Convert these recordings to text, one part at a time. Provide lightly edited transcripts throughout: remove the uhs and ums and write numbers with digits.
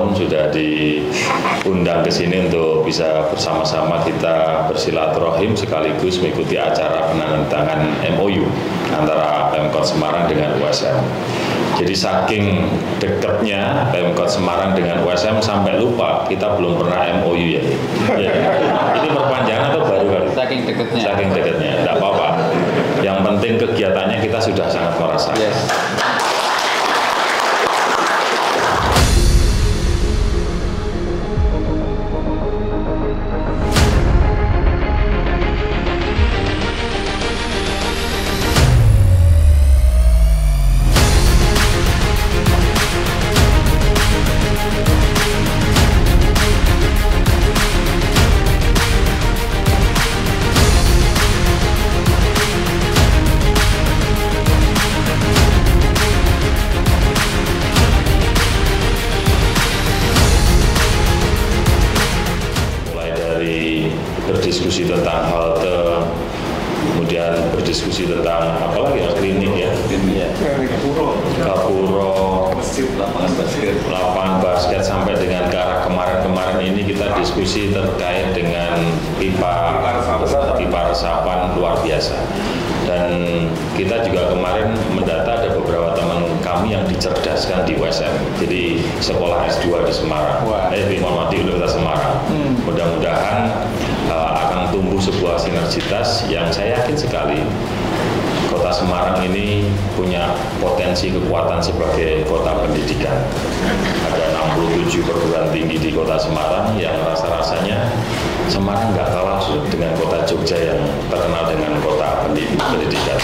tahun sudah diundang ke sini untuk bisa bersama-sama kita bersilaturahim sekaligus mengikuti acara penandatanganan MOU antara Pemkot Semarang dengan USM. Jadi saking dekatnya Pemkot Semarang dengan USM sampai lupa kita belum pernah MOU ya. Ini perpanjangan atau baru kali? Saking dekatnya. Saking dekatnya, tidak apa-apa. Yang penting kegiatannya kita sudah sangat merasakan. Yes. Berdiskusi tentang halte, kemudian berdiskusi tentang apa lagi ya, klinik ya, Gapuro, lapangan basket sampai dengan ke arah kemarin ini kita diskusi terkait dengan pipa resapan luar biasa. Dan kita juga kemarin mendata ada beberapa teman kami yang dicerdaskan di USM, jadi sekolah S2 di Semarang, di Universitas Semarang. Mudah-mudahan akan tumbuh sebuah sinergitas yang saya yakin sekali Kota Semarang ini punya potensi kekuatan sebagai kota pendidikan. Ada 67 perguruan tinggi di Kota Semarang yang rasa-rasanya Semarang nggak kalah dengan kota Jogja yang terkenal dengan kota pendidikan.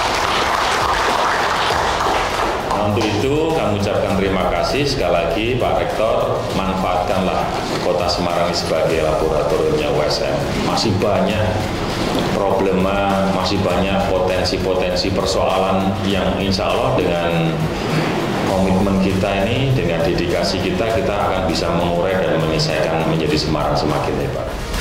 Untuk itu kami ucapkan terima kasih sekali lagi Pak Rektor, manfaatkanlah Kota Semarang ini sebagai laboratoriumnya USM. Masih banyak problema, masih banyak potensi-potensi persoalan yang insya Allah dengan komitmen kita ini, dengan dedikasi kita akan bisa mengurai dan menyelesaikan menjadi Semarang semakin hebat.